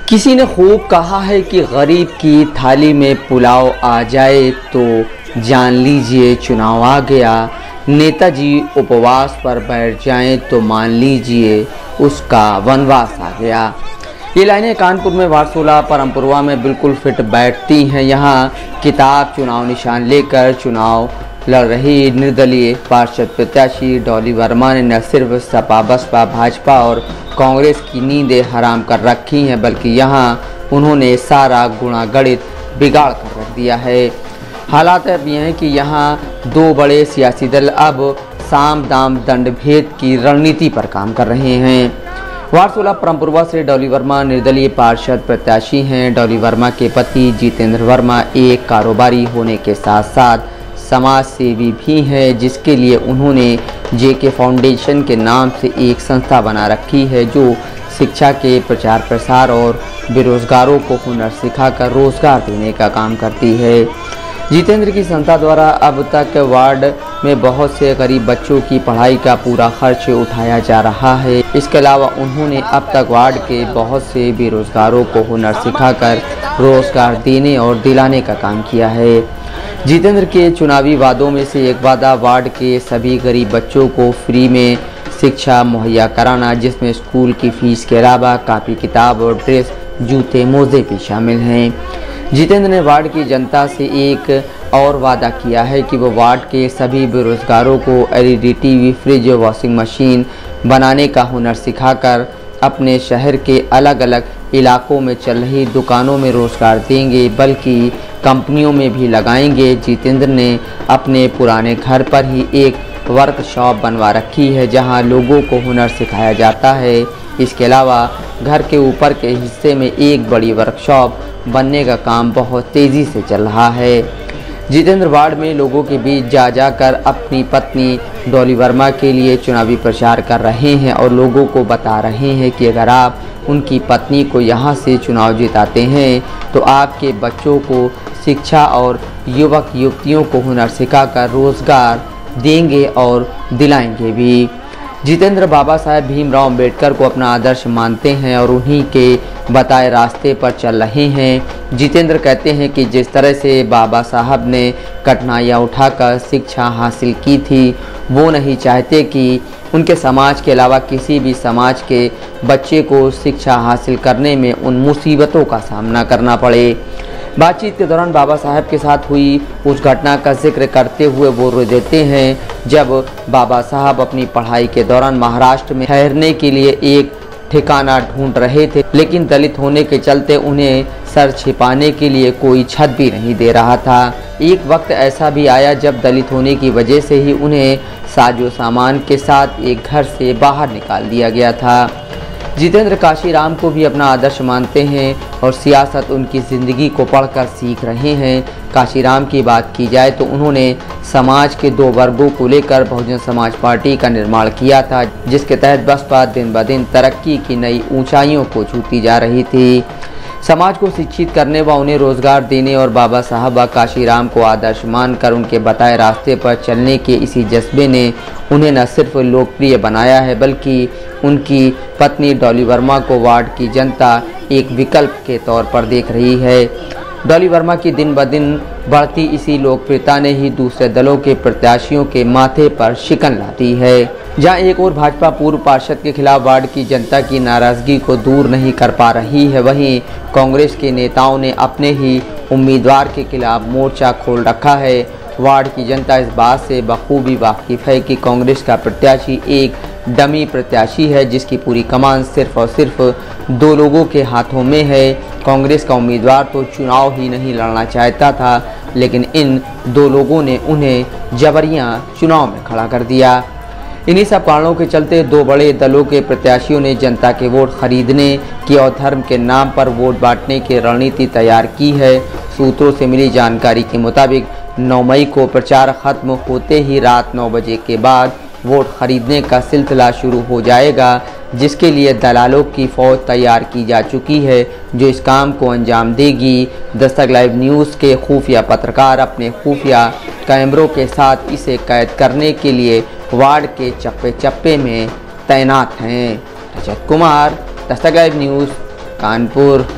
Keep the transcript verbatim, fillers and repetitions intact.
किसी ने खूब कहा है कि गरीब की थाली में पुलाव आ जाए तो जान लीजिए चुनाव आ गया। नेताजी उपवास पर बैठ जाएं तो मान लीजिए उसका वनवास आ गया। ये लाइनें कानपुर में वारसोला परमपुरवा में बिल्कुल फिट बैठती हैं। यहाँ किताब चुनाव निशान लेकर चुनाव लड़ रही निर्दलीय पार्षद प्रत्याशी डॉली वर्मा ने न सिर्फ सपा बसपा भाजपा और कांग्रेस की नींदें हराम कर रखी हैं, बल्कि यहाँ उन्होंने सारा गुणागणित बिगाड़ कर रख दिया है। हालात अब ये हैं कि यहाँ दो बड़े सियासी दल अब साम दाम दंड भेद की रणनीति पर काम कर रहे हैं। वारसोला परमपुरवा से डॉली वर्मा निर्दलीय पार्षद प्रत्याशी हैं। डॉली वर्मा के पति जितेंद्र वर्मा एक कारोबारी होने के साथ साथ समाज सेवी भी हैं, जिसके लिए उन्होंने जेके फाउंडेशन के नाम से एक संस्था बना रखी है जो शिक्षा के प्रचार प्रसार और बेरोजगारों को हुनर सिखाकर रोजगार देने का काम करती है। जितेंद्र की संस्था द्वारा अब तक वार्ड में बहुत से गरीब बच्चों की पढ़ाई का पूरा खर्च उठाया जा रहा है। इसके अलावा उन्होंने अब तक वार्ड के बहुत से बेरोजगारों को हुनर सिखाकर रोजगार देने और दिलाने का काम किया है। जितेंद्र के चुनावी वादों में से एक वादा वार्ड के सभी गरीब बच्चों को फ्री में शिक्षा मुहैया कराना, जिसमें स्कूल की फीस के अलावा कापी किताब और ड्रेस जूते मोजे भी शामिल हैं। जितेंद्र ने वार्ड की जनता से एक और वादा किया है कि वो वार्ड के सभी बेरोजगारों को LED TV, fridge, washing machine बनाने का हुनर सिखाकर अपने शहर के अलग अलग इलाकों में चल रही दुकानों में रोजगार देंगे, बल्कि कंपनियों में भी लगाएंगे। जितेंद्र ने अपने पुराने घर पर ही एक वर्कशॉप बनवा रखी है जहां लोगों को हुनर सिखाया जाता है। इसके अलावा घर के ऊपर के हिस्से में एक बड़ी वर्कशॉप बनने का काम बहुत तेज़ी से चल रहा है। जितेंद्र वार्ड में लोगों के बीच जा जाकर अपनी पत्नी डॉली वर्मा के लिए चुनावी प्रचार कर रहे हैं और लोगों को बता रहे हैं कि अगर आप उनकी पत्नी को यहां से चुनाव जिताते हैं तो आपके बच्चों को शिक्षा और युवक युवतियों को हुनर सिखाकर रोजगार देंगे और दिलाएंगे भी। जितेंद्र बाबा साहेब भीमराव अंबेडकर को अपना आदर्श मानते हैं और उन्हीं के बताए रास्ते पर चल रहे हैं। जितेंद्र कहते हैं कि जिस तरह से बाबा साहब ने कठिनाइयाँ उठाकर शिक्षा हासिल की थी, वो नहीं चाहते कि उनके समाज के अलावा किसी भी समाज के बच्चे को शिक्षा हासिल करने में उन मुसीबतों का सामना करना पड़े। बातचीत के दौरान बाबा साहब के साथ हुई उस घटना का जिक्र करते हुए वो रो देते हैं जब बाबा साहब अपनी पढ़ाई के दौरान महाराष्ट्र में ठहरने के लिए एक ठिकाना ढूंढ रहे थे, लेकिन दलित होने के चलते उन्हें सर छिपाने के लिए कोई छत भी नहीं दे रहा था। एक वक्त ऐसा भी आया जब दलित होने की वजह से ही उन्हें साजो सामान के साथ एक घर से बाहर निकाल दिया गया था। जितेंद्र काशीराम को भी अपना आदर्श मानते हैं और सियासत उनकी ज़िंदगी को पढ़कर सीख रहे हैं। काशीराम की बात की जाए तो उन्होंने समाज के दो वर्गों को लेकर बहुजन समाज पार्टी का निर्माण किया था, जिसके तहत बसपा दिन ब दिन तरक्की की नई ऊंचाइयों को छूती जा रही थी। समाज को शिक्षित करने व उन्हें रोजगार देने और बाबा साहब व काशीराम को आदर्श मानकर उनके बताए रास्ते पर चलने के इसी जज्बे ने उन्हें न सिर्फ लोकप्रिय बनाया है, बल्कि उनकी पत्नी डॉली वर्मा को वार्ड की जनता एक विकल्प के तौर पर देख रही है। डॉली वर्मा की दिन ब दिन बढ़ती इसी लोकप्रियता ने ही दूसरे दलों के प्रत्याशियों के माथे पर शिकन लाती है। जहां एक और भाजपा पूर्व पार्षद के खिलाफ वार्ड की जनता की नाराजगी को दूर नहीं कर पा रही है, वहीं कांग्रेस के नेताओं ने अपने ही उम्मीदवार के खिलाफ मोर्चा खोल रखा है। वार्ड की जनता इस बात से बखूबी वाकिफ है कि कांग्रेस का प्रत्याशी एक डमी प्रत्याशी है, जिसकी पूरी कमान सिर्फ और सिर्फ दो लोगों के हाथों में है। कांग्रेस का उम्मीदवार तो चुनाव ही नहीं लड़ना चाहता था, लेकिन इन दो लोगों ने उन्हें जबरियां चुनाव में खड़ा कर दिया। इन्हीं सब कारणों के चलते दो बड़े दलों के प्रत्याशियों ने जनता के वोट खरीदने की और धर्म के नाम पर वोट बांटने की रणनीति तैयार की है। सूत्रों से मिली जानकारी के मुताबिक नौ मई को प्रचार खत्म होते ही रात नौ बजे के बाद वोट खरीदने का सिलसिला शुरू हो जाएगा, जिसके लिए दलालों की फौज तैयार की जा चुकी है, जो इस काम को अंजाम देगी। दस्तक लाइव न्यूज़ के खुफिया पत्रकार अपने खुफिया कैमरों के साथ इसे कैद करने के लिए वार्ड के चप्पे चप्पे में तैनात हैं। Rajat Kumar, Dastak live news, Kanpur.